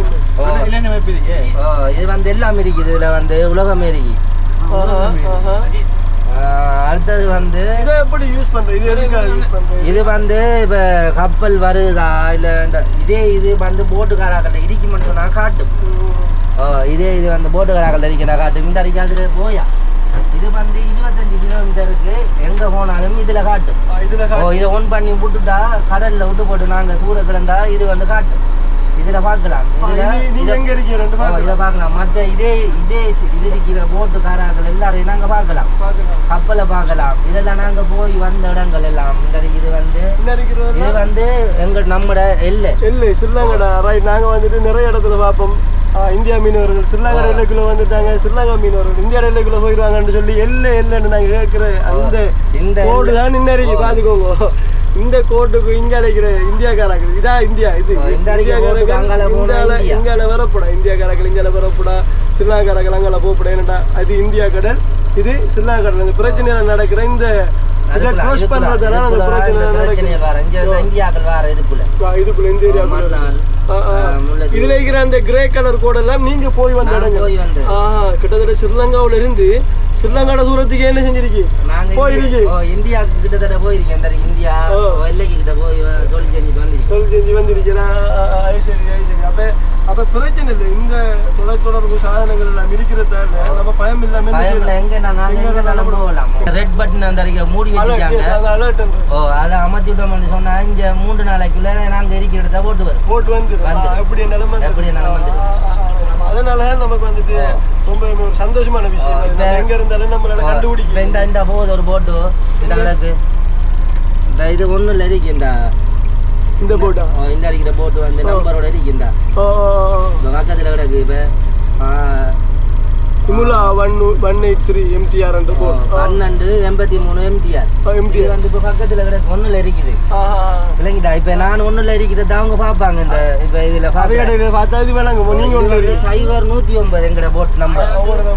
இது வந்து எல்லாம் இருக்குது. இதில் வந்து உலகமே இருக்கு. அடுத்தது வந்து எப்படி யூஸ் பண்ணுறது, இது வந்து இப்போ கப்பல் வருதா இல்லை இந்த இதே இது வந்து போட்டுக்காராக்கிட்ட இருக்குமென்னு சொன்னால் காட்டும். ஓ இதே இது வந்து போட்டுக்காராக்கிட்ட இருக்கிற காட்டும். இந்த அடிக்காது போயா இது வந்து இருபத்தஞ்சு கிலோமீட்டருக்கு எங்கே போனாலும் இதில் காட்டும். ஓ இதை ஒன் பண்ணி விட்டுட்டா கடலில் விட்டு போட்டு நாங்கள் தூர கிடந்தா இது வந்து காட்டும். இதில் பார்க்கலாம். இதை பார்க்கலாம். மற்ற இதே இதே இது இருக்கிற போட்டுக்காரர்கள் எல்லாரையும் நாங்கள் பார்க்கலாம். கப்பலை பார்க்கலாம். இதெல்லாம் நாங்கள் போய் வந்த இடங்கள் எல்லாம் இந்த இது வந்து இது வந்து எங்கள் நம்மட எல்லை எல்லை சில்லாங்கடா. ரைட் நாங்கள் வந்துட்டு நிறைய இடத்துல பார்ப்போம். இந்தியா மீனவர்கள் ஸ்ரீலங்கா எல்லைக்குள்ள வந்துட்டாங்க, ஸ்ரீலங்கா மீனவர்கள் இந்தியா எல்லைக்குள்ள போயிடுவாங்கன்னு சொல்லி எல்லை எல்லைன்னு நாங்கள் கேட்குற அந்த கோடு தான் நின்னறிக்கி பார்த்துக்கோங்க. இந்த கோட்டுக்கு இங்கே அழைக்கிற இந்தியாக்காரர்கள் இதான் இந்தியா. இது இந்தியாக்காரர்கள் இங்கால வரப்படா, இந்தியாக்காரர்கள் இங்கால வரப்படா, ஸ்ரீலங்காரர்கள் அங்கால போகப்படா. என்னடா அது இந்தியா கடல், இது ஸ்ரீலங்கா கடல். இந்த பிரச்சனையில் நடக்கிற இந்த இதை க்ளோஸ் பண்ணுறதுனால அந்த பிரச்சனை நடக்குது. இதுக்குள்ள இந்த ஏரியா இதுல இருக்கிற அந்த கிரே கலர் கோட் எல்லாம் நீங்க போய் வந்த இடங்க. ஆஹா, கிட்டத்தட்ட ஸ்ரீலங்காவில இருந்து ஸ்ரீலங்காவோட தூரத்துக்கு என்ன செஞ்சிருக்கு? போயிருக்கு. இந்தியா கிட்டத்தட்ட போயிருக்கேன். இந்தியா எல்லைக்கு கிட்ட போய் தொழில் செஞ்சு வந்திருக்கேன். தொழில் செஞ்சு வந்திருக்கிறேன். சரி சரி. அப்ப அப்ப பிரச்சனை இல்லை. இந்த தொலைத்தொடர்பு சாதனங்கள் எல்லாம் இருக்கிறதால நம்ம பயம் இல்லாம எங்க நாங்க எங்க போகலாம். ரெட் பட்டன் அந்த மூடி வச்சிருக்காங்க. ஓ அதை அமர்த்தி விட்டோம்னு சொன்னா இங்க மூன்று நாளைக்குள்ள நாங்க இருக்கிற இடத்த போட்டு வரும். போட்டு வந்து எப்படி நிலைமை எப்படி நிலைமை அதனால நமக்கு வந்துட்டு ரொம்ப ஒரு சந்தோஷமான விஷயம். எங்க இருந்தாலும் நம்மளால கண்டுபிடிக்க இந்த இந்த போகுது ஒரு போட்டு இந்த கிடக்கு. இந்த இது ஒன்றும் இல்லை இருக்கு. இந்த இந்த போட்டா இந்த அடிக்கிற போட்டு வந்து நம்பரோட இருக்கு. இந்த பக்கத்தில் கிடக்கு. இப்போ இமுலா one one eight three MTR என்ற போட் பன்னெண்டு எண்பத்தி மூணு எம்டிஆர் எம்டிஆர் வந்து இப்போ பக்கத்தில் கிடக்கு. ஒன்றில் இருக்குது இல்லைங்கிட்டா. இப்போ நான் ஒன்றில் இருக்கிறது அவங்க பார்ப்பாங்க. இந்த இப்போ இதில் பார்த்தா இது வேணாங்க. நீங்கள் ஒன்று சைபர் நூற்றி ஒன்பது எங்கட போட் நம்பர்.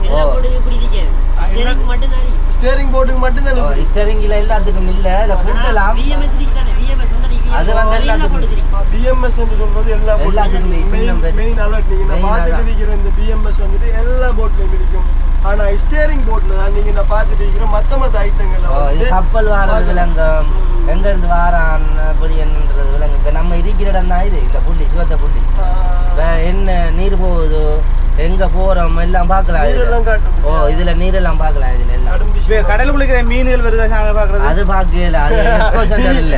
ஸ்டேரிங் போர்டுக்கு மட்டும்தான். ஸ்டேரிங்கில் எல்லாத்துக்கும் இல்லை. அதை கூட்டலாம். அது வந்து எல்லாத்துக்கும் பிஎம்எஸ் என்று சொல்றது எல்லா எல்லாத்துக்குமே மெயின் அலர்ட். நீங்க பார்த்துட்டு இருக்கிற இந்த பிஎம்எஸ் வந்துட்டு எல்லா போட்லையும் இருக்கும். ஆனா ஸ்டேரிங் போட்ல தான் நீங்க நான் பார்த்துட்டு இருக்கிற மத்த மத்த ஐட்டங்கள் கப்பல் வாரது விலங்கம் எங்க இருந்து வாரான் அப்படி என்னன்றது விலங்கு. இப்ப நம்ம இருக்கிற இடம் தான் இது. இந்த புள்ளி சிவத்த புள்ளி என்ன நீர் போகுதோ எங்க போறோம் எல்லாம் பார்க்கலாம். ஓ இதுல நீரெல்லாம் பார்க்கலாம். இதுல எல்லாம் கடல் குளிக்கிற மீன்கள் வருதா பாக்குறது அது பார்க்கல. அது எக்கோ சென்டர் இல்ல.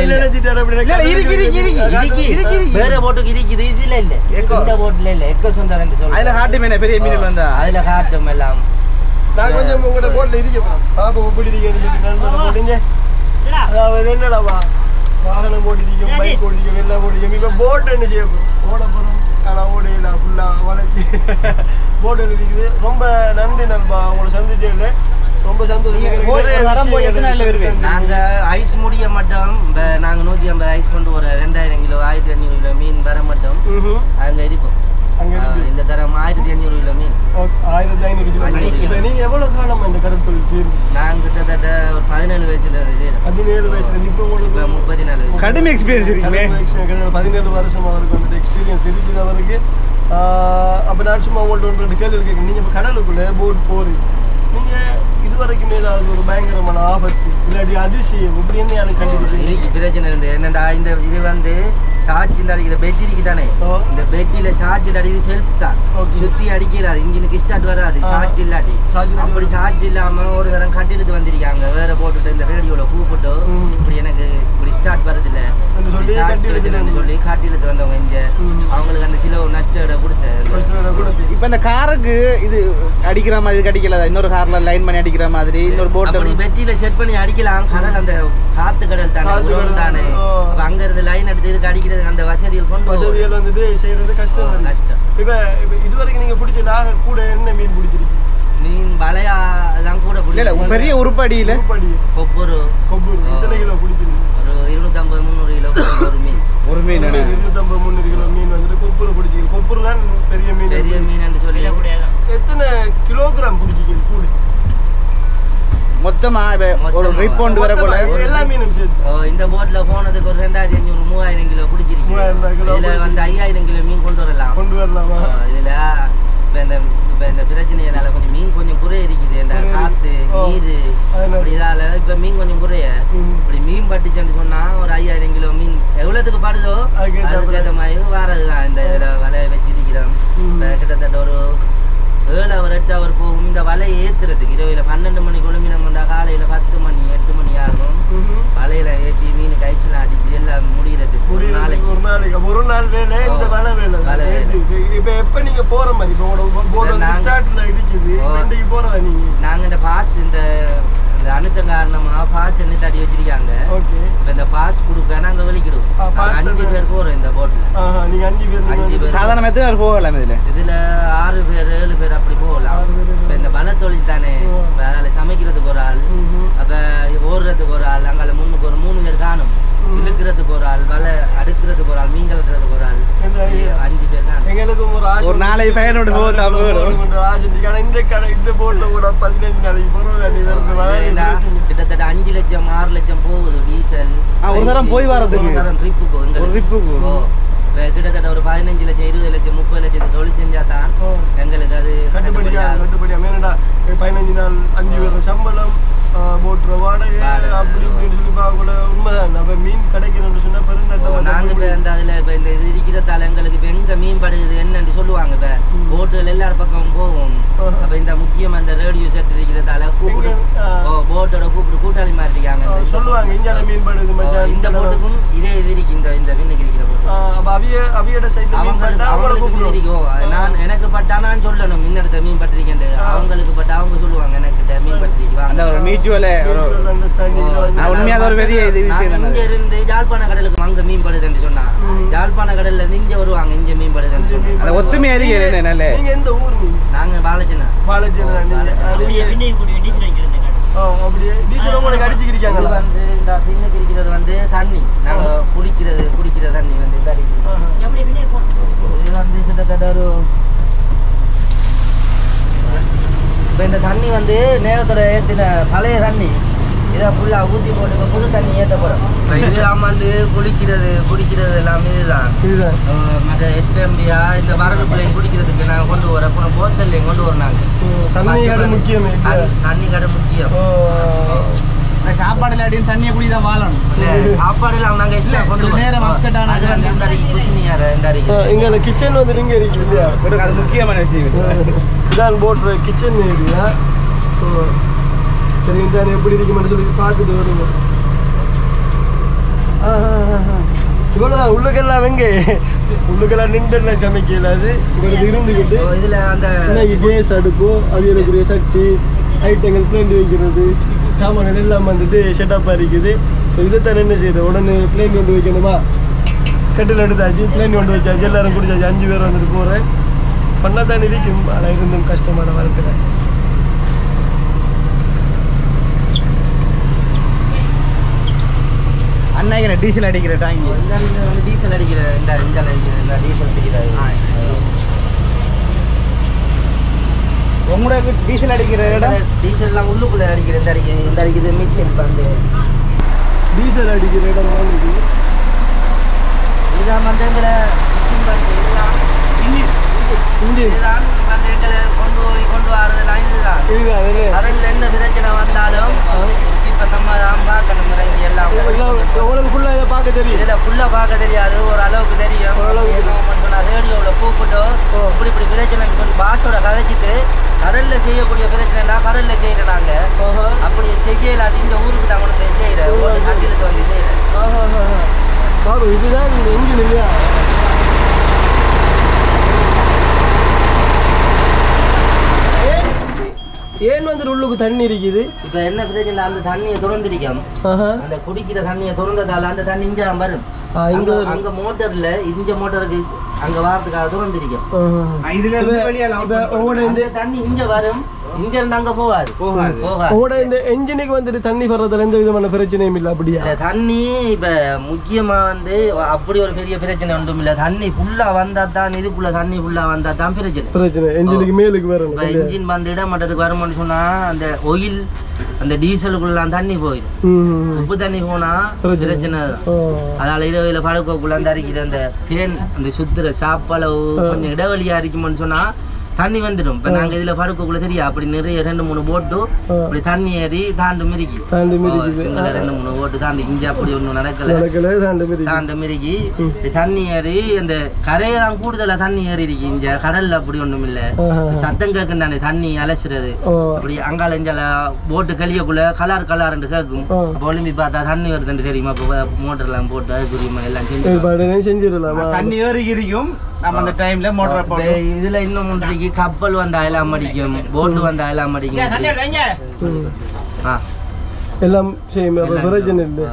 வேற போட்டுக்கு இருக்குது. இதுல இல்ல. இந்த போட்ல இல்ல. எக்கோ சென்டர் என்று சொல்லுங்க. அதுல காட்டு மீன் பெரிய மீன் வந்தா அதுல காட்டும் எல்லாம். நான் கொஞ்சம் உங்களோட போட்ல இருக்கேன். பாப்பா எப்படி இருக்கேன்னு சொல்லி நண்பர் போட்டீங்க. அதாவது என்னடாவா வாகனம் போட்டிருக்கோம், பைக் ஓடிக்கும், எல்லாம் ஓடிக்கும். இப்போ போட் என்ன செய்ய போகிறோம்? ஓட போகிறோம். ஆனால் ஓடையில ஃபுல்லாக வளைச்சி போட் இருக்குது. ரொம்ப நன்றி நண்பா உங்களை சந்திச்சதில்லை. ரொம்ப சந்தோஷம். நாங்க ஐஸ் முடிய மட்டும் நாங்க நூத்தி ஐம்பது ஐஸ் கொண்டு வர ரெண்டாயிரம் கிலோ ஆயிரத்தி அஞ்சூறு கிலோ மீன் வர மட்டும் அங்க இருப்போம். இந்த தரம் ஆயிரத்தி அஞ்சூறு கிலோ மீன் ஆயிரத்தி ஐநூறு கிலோ. நீங்க எவ்வளவு காலம் இந்த கடற்கொள் செய்யுங்க? நான் கிட்டத்தட்ட ஒரு பதினேழு வயசுல செய்யறேன். பதினேழு வயசுல இப்போ உங்களுக்கு முப்பத்தி நாலு கடுமை எக்ஸ்பீரியன்ஸ் இருக்கு. பதினேழு வருஷம் அவருக்கு வந்துட்டு எக்ஸ்பீரியன்ஸ் இருக்குது அவருக்கு. அப்போ நான் சும்மா உங்கள்ட்ட ஒன்று ரெண்டு கேள்வி கேட்குறேன். நீங்கள் இப்போ கடலுக்குள்ளே போட் போறீங்க, நீங்கள் இதுவரைக்கும் ஏதாவது ஒரு பயங்கரமான ஆபத்து இல்லாட்டி அதிசயம் இப்படி என்ன எனக்கு கண்டிப்பாக பிரச்சனை இருந்து என்னடா இந்த இது வந்து சார்ஜ் இந்த அடிக்கிற பெட்டிக்கு தானே. இந்த பெட்டியில சார்ஜ் அடிக்கிறது செல்ஃப் தான். சுத்தி அடிக்கிறாரு இன்ஜினுக்கு ஸ்டார்ட் வராது சார்ஜ் இல்லாட்டி. அப்படி சார்ஜ் இல்லாம ஒரு தரம் கட்டிட்டு வந்திருக்காங்க. வேற போட்டுட்டு இந்த ரேடியோல கூப்பிட்டு இப்படி எனக்கு இப்படி ஸ்டார்ட் வருது இல்லை சொல்லி காட்டிலுக்கு வந்தவங்க இங்க அவங்களுக்கு அந்த சில நஷ்ட கொடுத்தேன். இப்ப இந்த காருக்கு இது அடிக்கிற மாதிரி அடிக்கல, இன்னொரு கார்ல லைன் பண்ணி அடிக்கிற மாதிரி இன்னொரு போட் பெட்டியில செட் பண்ணி அடிக்கலாம். கடல் அந்த காத்து கடல் தானே தானே அங்க இருந்து லைன் எடுத்து இதுக்கு அடிக்கிறது அந்த வசதிகள் கொண்டு வசதிகள் வந்துட்டு செய்யறது கஷ்டம் கஷ்டம். இப்ப இதுவரைக்கும் நீங்க பிடிச்ச நாக கூட என்ன மீன் பிடிச்சிருக்கீங்க? மீன் வளையா தான் கூட பிடிக்கல. பெரிய உருப்படியில கொப்புரு கொப்புரு எத்தனை கிலோ பிடிச்சிருக்கு? ஒரு இருநூத்தி ஐம்பது முந்நூறு கிலோ ஒரு மீன். ஒரு மீன் இருநூத்தி ஐம்பது முந்நூறு கிலோ மீன் வந்துட்டு கொப்புரு பிடிச்சிருக்கு. கொப்புரு தான் பெரிய மீன். பெரிய மீன் சொல்லி எத்தனை கிலோகிராம் பிடிச்சிருக்கு கூடி? மொத்தமா ஒரு ட்ரிப் கொண்டு வர போல எல்லா மீனும் சேர்த்து இந்த போட்ல போனதுக்கு ஒரு ரெண்டாயிரத்தி அஞ்சூறு மூவாயிரம் கிலோ பிடிச்சிருக்கு. இதுல வந்து ஐயாயிரம் கிலோ மீன் கொண்டு வரலாம் கொண்டு வரலாம். இதுல இப்ப இந்த இப்ப இந்த பிரச்சனையால கொஞ்சம் மீன் கொஞ்சம் குறைய இருக்குது. இந்த காத்து நீர் இப்படி இதால இப்ப மீன் கொஞ்சம் குறைய. இப்படி மீன் பட்டுச்சுன்னு சொன்னா ஒரு ஐயாயிரம் கிலோ மீன் எவ்வளவுக்கு பாடுதோ அதுக்கு ஏற்ற மாதிரி வாரதுதான். இந்த இதுல வலைய வச்சிருக்கிறோம். கிட்டத்தட்ட ஒரு ஏழு அவர் எட்டு அவர் போகும் இந்த வலையை ஏத்துறதுக்கு. இரவுல பன்னெண்டு மணி கொழுமினம் வந்தா காலையில பத்து மணி எட்டு மணி ஆகும். வலையில ஏற்றி மீன் கைசில அடிச்சு எல்லாம் முடிகிறதுக்கு ஒரு நாளைக்கு ஒரு நாளைக்கு ஒரு நாள் வேலை இந்த வலை வேலை வலை வேலை. இப்ப எப்ப நீங்க போற மாதிரி இப்போ ஸ்டார்ட்ல இருக்குது ரெண்டுக்கு போறதா நீங்க? நாங்க இந்த பாஸ் இந்த இந்த அழுத்தம் காரணமா பாஸ் என்ன தடி வச்சிருக்காங்க. இப்ப இந்த பாஸ் கொடுக்க நாங்க வெளிக்கிடுவோம். அஞ்சு பேர் போறோம் இந்த போட்ல. நீங்க அஞ்சு பேர் சாதாரண எத்தனை பேர் போகலாம் இதில்? இதுல ஆறு பேர் ஏழு பேர் அப்படி போகலாம். இப்போ இந்த பல தொழில் தானே, அதில் சமைக்கிறதுக்கு ஒரு ஆள், அப்போ ஓடுறதுக்கு ஒரு ஆள், அங்கே முன்னுக்கு ஒரு மூணு பேர் காணும், இழுக்கிறதுக்கு ஒரு ஆள், வலை அடுக்கிறதுக்கு ஒரு ஆள், மீன் கலக்கிறதுக்கு ஒரு ஆள், அஞ்சு பேர் தான். எங்களுக்கும் ஒரு ஆசை, ஒரு நாளைக்கு பயனோட போகுது ஆசை. இந்த கடை இந்த போட்டில் கூட பதினஞ்சு நாளைக்கு போகிறோம். கிட்டத்தட்ட அஞ்சு லட்சம் ஆறு லட்சம் போகுது டீசல். ஒரு தரம் போய் வரதுக்கு ட்ரிப்புக்கு எங்களுக்கு கிட்டத்தட்ட ஒரு பதினஞ்சு லட்சம் இருபது லட்சம் முப்பது லட்சத்துக்கு தொழில் செஞ்சா தான் எங்களுக்கு அது கட்டுப்படியா கட்டுப்படியா மேனடா பதினஞ்சு நாள் அஞ்சு பேர் சம்பளம் போட்டுற வாடகை அப்படி இப்படின்னு சொல்லி பார்க்க கூட உண்மைதான். அப்போ மீன் கிடைக்கணும்னு சொன்னா பெருநட்டம். நாங்கள் இப்போ இந்த அதில் இப்போ இந்த இது இருக்கிறதால எங்களுக்கு இப்போ எங்கே மீன் படுகுது என்னன்னு சொல்லுவாங்க. இப்போ போட்டுகள் எல்லா பக்கமும் போகும். அப்போ இந்த முக்கியமாக இந்த ரேடியோ செட் இருக்கிறதால கூப்பிட்டு போட்டோட கூப்பிட்டு கூட்டாளி மாதிரி இருக்காங்க சொல்லுவாங்க. இந்தியால மீன் படுகுது இந்த போட்டுக்கும் இதே இது இருக்கு. இந்த இந்த மீனுக்கு இருக்கிற போட்டு அப்போ அவிய அவியோட சைட்ல அவங்களுக்கு இது இருக்கும். நான் எனக்கு பட்டா நான் சொல்லணும் மின்னெடுத்த மீன் பட்டிருக்கேன். அவங்களுக்கு பட்டா அவங்க சொல்லுவாங்க எனக்கு மீன் பட்டிருக்கேன். இங்க இருந்து ஜாழ்ப்பாண கடலுக்கு அங்க மீன் படுதுன்னு சொன்னா ஜாழ்ப்பாண கடல்ல இருந்து இங்க வருவாங்க. இங்க மீன் படுதுன்னு சொன்னா ஒத்துமையா இருக்கு. நீங்க எந்த ஊர்? நாங்க பாலஜனா. பாலஜனா. அப்படியே டீசல் உங்களுக்கு அடிச்சுக்கிறீங்க. வந்து இந்த பின்னுக்கு இருக்கிறது வந்து தண்ணி, நாங்க குடிக்கிறது குடிக்கிற தண்ணி வந்து இது வந்து கிட்டத்தட்ட ஒரு இப்போ இந்த தண்ணி வந்து நேரத்தோட ஏற்றின பழைய தண்ணி இதை ஃபுல்லாக ஊற்றி போட்டு இப்போ புது தண்ணி ஏற்ற போகிறோம். இதெல்லாம் வந்து குளிக்கிறது குடிக்கிறது எல்லாமே இதுதான். மற்ற எஸ்டம்பியா இந்த வரது பிள்ளைங்க குடிக்கிறதுக்கு நாங்கள் கொண்டு வர போன போத்தல்லையும் கொண்டு வரோம். நாங்கள் தண்ணி கடை முக்கியம். தண்ணி கடை முக்கியம். சாப்பாடு இல்லாட்டியும் தண்ணியை குடி தான் வாழணும். சாப்பாடு இல்லாமல் நாங்கள் எக்ஸ்ட்ரா கொண்டு நேரம் அப்செட் ஆனால் அது வந்து இந்த அடிக்கு குசினியார் இந்த அடிக்கு இங்கே கிச்சன் வந்து நீங்கள் இருக்கு இல்லையா? அது முக்கியமான விஷயம். இதான் போடுற கிச்சன் ஏரியா. சரி இந்த எப்படி இருக்குமென்னு சொல்லி பார்த்துட்டு வருங்க. இவ்வளோதான். உள்ளுக்கெல்லாம் வெங்க உள்ளுக்கெல்லாம் நின்றுலாம் சமைக்கல. அது இவருக்கு இருந்துக்கிட்டு இதில் அந்த கேஸ் அடுக்கும் அவியலுக்குரிய சக்தி ஐட்டங்கள் பிளேண்ட் வைக்கிறது சாமான்கள் எல்லாம் வந்துட்டு செட்டப்பாக இருக்குது. ஸோ இதைத்தான் என்ன செய்யுது, உடனே பிளேன் கொண்டு வைக்கணுமா, கட்டில் எடுத்தாச்சு பிளேன் கொண்டு வச்சாச்சு எல்லோரும் குடிச்சாச்சு. அஞ்சு பேர் வந்துட்டு போகிறேன். பண்ண தான் இருக்கும். ஆனால் இருந்தும் கஷ்டமான வாழ்க்கை. அன்னைக்கு டீசல் அடிக்கிற டாங்கி வந்து டீசல் அடிக்கிற இந்த இஞ்சால் அடிக்கிற இந்த டீசல் பிடிக்கிறாரு. உங்களுக்கு டீசல் அடிக்கிற இடம் டீசல்லாம் உள்ளுக்குள்ளே அடிக்கிற இந்த அடிக்கிற இந்த அடிக்கிறது மிஷின் வந்து டீசல் அடிக்கிற இடம் வாங்குது. இதுதான் வந்து எங்களை மிஷின் வந்து இதுதான் இதுதான் வந்து எங்களை கொண்டு போய் கொண்டு வரதெல்லாம் இதுதான். கடலில் என்ன பிரச்சனை வந்தாலும் இப்போ நம்ம தான் பார்க்கணும். இறங்கி எல்லாம் உங்களுக்கு ஃபுல்லாக இதை பார்க்க தெரியும். இதில் ஃபுல்லாக பார்க்க தெரியாது, ஒரு அளவுக்கு தெரியும். சொன்னால் ரேடியோவில் கூப்பிட்டு இப்படி இப்படி பிரச்சனைன்னு சொல்லி பாஸோட கதைச்சிட்டு கடலில் செய்யக்கூடிய பிரச்சனைனா கடலில் செய்கிறேன். நாங்கள் அப்படி செய்யலாட்டி இந்த ஊருக்கு தான் கொண்டு செய்கிறேன். ஒரு கட்டிலுக்கு வந்து செய்கிறேன். பாரு இதுதான் எங்கே இல்லையா? ஏன் வந்து உள்ளுக்கு தண்ணி இருக்குது? இப்போ என்ன பிரச்சனை, அந்த தண்ணியை திறந்திருக்கோம். அந்த குடிக்கிற தண்ணியை திறந்ததால அந்த தண்ணி இங்கே வரும். அங்க மோட்டர்ல இங்க மோட்டருக்கு அங்க வாரத்துக்காக திறந்திருக்கோம். இதுல இருந்து தண்ணி இங்க வரும். இங்க இருந்து அங்க போகாது போகாது. இந்த என்ஜினுக்கு வந்துட்டு தண்ணி வர்றதுல எந்த விதமான பிரச்சனையும் இல்லை. அப்படியா? தண்ணி இப்ப முக்கியமா வந்து அப்படி ஒரு பெரிய பிரச்சனை ஒன்றும் இல்லை. தண்ணி ஃபுல்லா வந்தா தான் இதுக்குள்ள தண்ணி ஃபுல்லா வந்தா தான் பிரச்சனை பிரச்சனை என்ஜினுக்கு மேலுக்கு வரணும். என்ஜின் வந்து இடமட்டத்துக்கு வரும்னு சொன்னா அந்த ஒயில் அந்த டீசலுக்குள்ள தண்ணி போயிடும். உப்பு தண்ணி போனா பிரச்சனை தான். அதனால இரவுல படுக்கக்குள்ள அந்த அரிக்கிற அந்த பேன் அந்த சுத்துற சாப்பாடு கொஞ்சம் இடைவெளியா இருக்கும்னு சொன்னா தண்ணி வந்துடும். இப்போ நாங்கள் இதில் படுக்கக்குள்ள தெரியா அப்படி நிறைய ரெண்டு மூணு போட்டு அப்படி தண்ணி ஏறி தாண்டு மிரிக்கி ரெண்டு மூணு போட்டு தாண்டி இங்கே அப்படி ஒன்றும் நடக்கல தாண்டு மிரிக்கி தண்ணி ஏறி அந்த கரையை தான் கூடுதலாக தண்ணி ஏறி இருக்கு. இங்கே கடல்ல அப்படி ஒன்றும் இல்லை. சத்தம் கேட்கும் தானே தண்ணி அலசுறது. அப்படி அங்கால இஞ்சால போட்டு கழியக்குள்ள கலர் கலர்ன்னு கேட்கும். அப்போ ஒளிம்பி பார்த்தா தண்ணி வருதுன்னு தெரியுமா? இப்போ மோட்டர்லாம் போட்டு அதுக்குரியுமா எல்லாம் செஞ்சு செஞ்சிடலாம். தண்ணி ஏறி இருக்கும். நம்ம அந்த டைம்ல மோட்டர் போட்டு இதுல இன்னும் முன்றைக்கு கப்பல் வந்தா எல்லாம் அடிக்கும், போட்டு வந்தா எல்லாம் அடிக்கும். எல்லாம் செய்யும். பிரச்சனை இல்லை.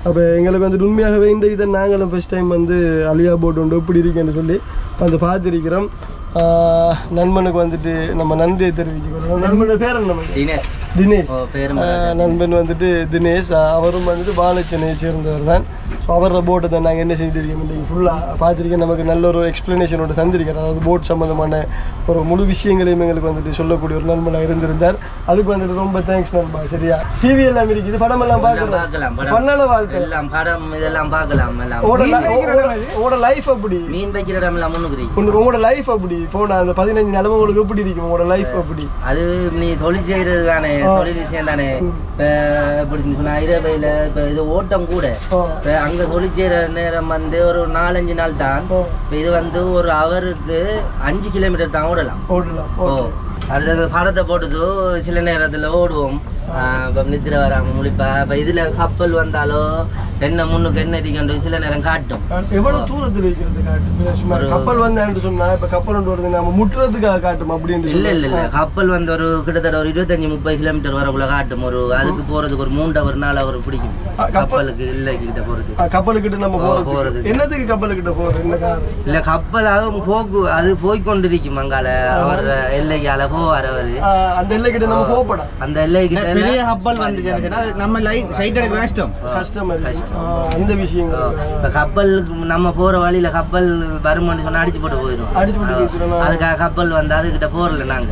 அப்போ எங்களுக்கு வந்து உண்மையாகவே இந்த இதை நாங்களும் ஃபஸ்ட் டைம் வந்து அலியா போட் உண்டு எப்படி இருக்குன்னு சொல்லி வந்து பார்த்துருக்கிறோம். நண்பனுக்கு வந்துட்டு நம்ம நன்றியை தெரிவிச்சுக்கிறோம். நண்பனோட பேர் என்ன? தினேஷ். தினேஷ் நண்பன் வந்துட்டு தினேஷ் அவரும் வந்துட்டு பாலச்சனையை சேர்ந்தவர் தான். ஸோ அவரோட போட்டை தான் நாங்கள் என்ன செஞ்சுருக்கோம் இன்றைக்கி ஃபுல்லாக பார்த்துருக்கேன். நமக்கு நல்ல ஒரு எக்ஸ்ப்ளனேஷனோட தந்திருக்கார். அதாவது போட் சம்மந்தமான ஒரு முழு விஷயங்களையும் எங்களுக்கு வந்துட்டு சொல்லக்கூடிய ஒரு நண்பனாக இருந்திருந்தார். அதுக்கு வந்துட்டு ரொம்ப தேங்க்ஸ் நண்பா. சரியா, டிவி எல்லாம் இருக்குது, படம் எல்லாம் பார்க்கலாம், பண்ணான வாழ்க்கை எல்லாம் படம் இதெல்லாம் பார்க்கலாம். உங்களோட லைஃப் அப்படி மீன் வைக்கிற இடம் எல்லாம் முன்னுக்கு உங்களோட லைஃப் அப்படி போன அந்த பதினஞ்சு நிலவு உங்களுக்கு எப்படி இருக்கும் உங்களோட லைஃப் அப்படி? அது நீ தொழில் செய்கிறது தானே, தொழில் விஷயம் தானே. இப்போ எப்படின்னு சொன்னா இரவையில் இப்போ இது ஓட்டம் கூட இப்போ அங்கே தொழில் செய்கிற நேரம் வந்து ஒரு நாலஞ்சு நாள் தான். இப்போ இது வந்து ஒரு அவருக்கு அஞ்சு கிலோமீட்டர் தான் ஓடலாம் ஓடலாம் ஓ அடுத்தது படத்தை போட்டது சில நேரத்தில் ஓடுவோம். இப்போ நித்திர வராங்க முழிப்பா. இப்போ இதில் கப்பல் வந்தாலோ என்ன முன்னுக்கு என்ன இருக்கண்டு சில நேரம் காட்டும். எவ்வளவு தூரத்தில் இருக்கிறது காட்டும்? கப்பல் வந்தான்னு சொன்னா இப்போ கப்பல் ஒன்று வருது நம்ம முட்டுறதுக்காக காட்டும் அப்படின்னு? இல்லை இல்லை இல்லை கப்பல் வந்து ஒரு கிட்டத்தட்ட ஒரு இருபத்தஞ்சி முப்பது கிலோமீட்டர் வரக்குள்ள காட்டும். ஒரு அதுக்கு போகிறதுக்கு ஒரு மூன்று அவர் நாள் அவர் பிடிக்கும் கப்பலுக்கு. இல்லை கிட்ட போகிறது கப்பலுக்கிட்ட நம்ம போகிறது என்னதுக்கு கப்பலுக்கிட்ட போகிறது? என்ன காரணம்? இல்லை கப்பலாக போக்கு அது போய்கொண்டிருக்கும் அங்கால அவர் எல்லைக்கால போவார் அவர். அந்த எல்லைக்கிட்ட நம்ம போகப்படும். அந்த எல்லைக்கிட்ட பெரிய கப்பல் வந்து நம்ம லைட் சைட் எடுக்க கஷ்டம் கஷ்டம் அந்த விஷயங்கள். கப்பலுக்கு நம்ம போற வழியில கப்பல் வருமானு சொன்னா அடிச்சு போட்டு போயிடும். அடிச்சு போட்டு அதுக்காக கப்பல் வந்து அதுகிட்ட போறல நாங்க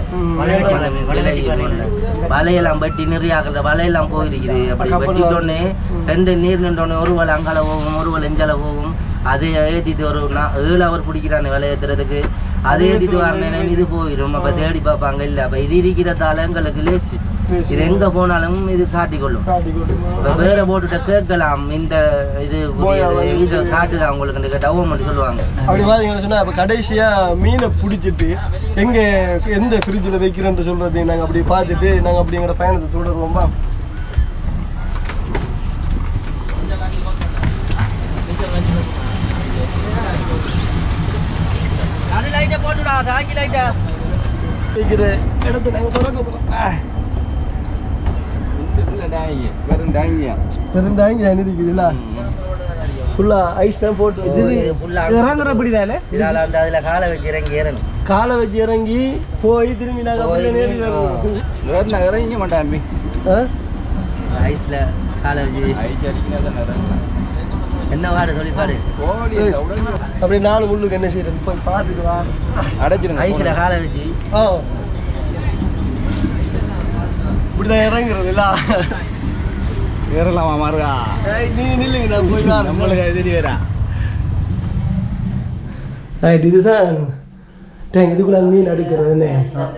வலையெல்லாம் வெட்டி நிறைய வலையெல்லாம் போயிருக்குது. அப்படி வெட்டிட்டோன்னே ரெண்டு நீர் நின்றோடனே ஒரு வலை அங்கால போகும், ஒரு வலை எஞ்சால போகும். அதை ஏற்றிட்டு ஒரு ஏழு அவர் பிடிக்கிறானே விலை ஏற்றுறதுக்கு. அதை ஏற்றிட்டு வரணும் இது போயிடும். அப்போ தேடி பார்ப்பாங்க. இல்லை அப்போ இது இருக்கிறதால எங்களுக்கு லேசு. இது எங்கே போனாலும் இது காட்டிக்கொள்ளும். இப்போ வேற போட்டுட்ட கேட்கலாம் இந்த இது எங்கே காட்டுதான் உங்களுக்கு டவும் மட்டும் சொல்லுவாங்க. அப்படி பார்த்தீங்கன்னு சொன்னால் அப்போ கடைசியாக மீனை பிடிச்சிட்டு எங்கே எந்த ஃப்ரிட்ஜில் வைக்கிறேன்னு சொல்கிறது நாங்கள் அப்படி பார்த்துட்டு நாங்கள் அப்படிங்கிற பயணத்தை தொடருவோம்பா. போட்டுடா ராக்கி லைட்டா வைக்கிற இடத்த நாங்கள் திறக்க போகிறோம். பெருந்தாங்கி அணிக்குதுல்ல ஃபுல்லாக ஐஸ் தான் போட்டு இறங்குற அப்படிதால இதால வந்து அதில் காலை வச்சு இறங்கி ஏறணும். காலை வச்சு இறங்கி போய் திரும்பி நாங்கள் இறங்க மாட்டாமி ஐஸில் காலை வச்சு என்ன வாடு சொல்லி பாரு. அப்படி நாலு முள்ளுக்கு என்ன செய்யறது போய் பார்த்துட்டு வா. அடைச்சிருங்க ஐஸில் காலை வச்சு ஓ இப்படிதான் இறங்குறது இல்ல ஏறலாமா மாறுகா? நீ நில்லுங்க நான் போய் நம்மளுக்கு தெரிய வேறா. ரைட் இதுதான் டேங்க். இதுக்குள்ள மீன் அடுக்கிறது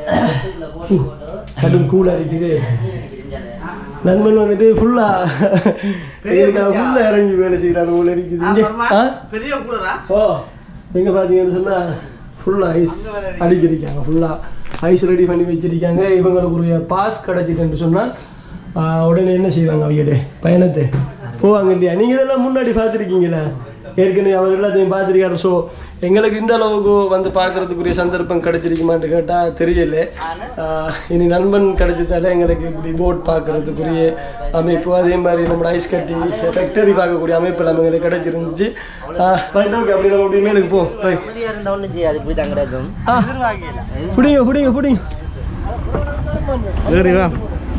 கடும் கூலா இருக்குது. நண்பன் வந்துட்டு ஃபுல்லா ஃபுல்லா இறங்கி வேலை செய்யறாரு போல இருக்குது. பெரிய கூலரா? ஓ எங்க பாத்தீங்கன்னு சொன்னா ஃபுல்லா ஐஸ் அடிக்கிருக்காங்க. ஃபுல்லா ஐஸ் ரெடி பண்ணி வச்சிருக்காங்க. இவங்களுக்கு ஒரு பாஸ் கிடைச்சிட்டுன்னு சொன்னா உடனே என்ன செய்வாங்க அவங்க பயணத்தை போவாங்க இல்லையா? நீங்க இதெல்லாம் முன்னாடி பார்த்துருக்கீங்களா? ஏற்கனவே அவர் எல்லாத்தையும் பார்த்துருக்காரு. ஸோ எங்களுக்கு இந்த அளவுக்கு வந்து பார்க்கறதுக்குரிய சந்தர்ப்பம் கிடைச்சிருக்குமான்னு கேட்டால் தெரியல. இனி நண்பன் கிடைச்சதால எங்களுக்கு இப்படி போட் பார்க்கறதுக்குரிய அமைப்பு, அதே மாதிரி நம்மளோட ஐஸ் கட்டி ஃபேக்டரி பார்க்கக்கூடிய அமைப்பு எல்லாம் எங்களுக்கு கிடைச்சிருந்துச்சு. ரைட் ஓகே அப்படி நம்ம அப்படி மேலுக்கு போ. பிடிங்க பிடிங்க பிடிங்க சரி வா.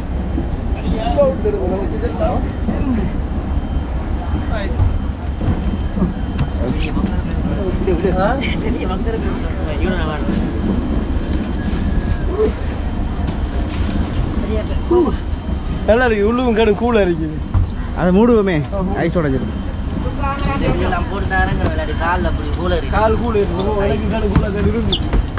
நல்லா இருக்கு. உள்ளும் கடும் கூலா இருக்குது. அதை மூடுவோமே ஐஸ் உடஞ்சிடும். கால் கூல இருக்கு.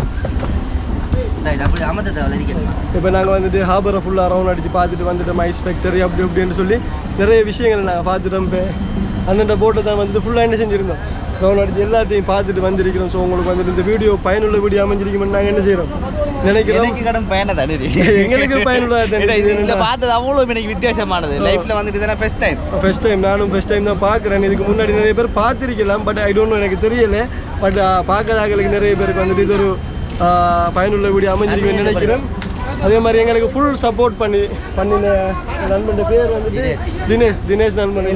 இப்போ நாங்கள் வந்துட்டு ஹார்பரை ஃபுல்லாக ரவுண்ட் அடித்து பார்த்துட்டு வந்துட்டோம். ஐஸ் ஃபேக்டரி அப்படி அப்படின்னு சொல்லி நிறைய விஷயங்கள் நாங்கள் பார்த்துட்டோம். இப்போ அண்ணன் போட்டை தான் வந்துட்டு ஃபுல்லாக என்ன செஞ்சுருந்தோம் ரவுண்ட் அடித்து எல்லாத்தையும் பார்த்துட்டு வந்திருக்கிறோம். ஸோ உங்களுக்கு வந்துட்டு இந்த வீடியோ பயனுள்ள வீடியோ அமைஞ்சிருக்குமென்னு நாங்கள் என்ன செய்கிறோம் நினைக்கிறோம். கடன் பயணம் தானே எங்களுக்கு பயனுள்ள பார்த்தது அவ்வளோ எனக்கு வித்தியாசமானது. லைஃப்பில் வந்துட்டு தானே ஃபர்ஸ்ட் டைம் ஃபர்ஸ்ட் டைம் நானும் ஃபர்ஸ்ட் டைம் தான் பார்க்குறேன். இதுக்கு முன்னாடி நிறைய பேர் பார்த்துருக்கலாம். பட் ஐ டோன்ட் நோ எனக்கு தெரியல. பட் பார்க்காதவங்களுக்கு நிறைய பேருக்கு வந்துட்டு இது ஒரு பயனுள்ள வீடியோ அமைஞ்சிருக்குன்னு நினைக்கிறேன். அதே மாதிரி எங்களுக்கு ஃபுல் சப்போர்ட் பண்ணி பண்ணின நண்பன் பேர் வந்துட்டு தினேஷ் தினேஷ் நண்பன்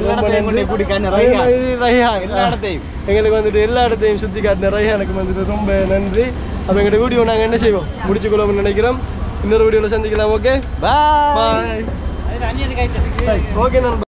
ரைஹான் எங்களுக்கு வந்துட்டு எல்லா இடத்தையும் சுற்றி காட்டின ரைஹானுக்கு வந்துட்டு ரொம்ப நன்றி. அப்போ எங்களோட வீடியோ நாங்கள் என்ன செய்வோம் முடிச்சுக்கொள்ளோம்னு நினைக்கிறோம். இன்னொரு வீடியோவில் சந்திக்கலாம். Okay bye. ஓகே நண்பன்.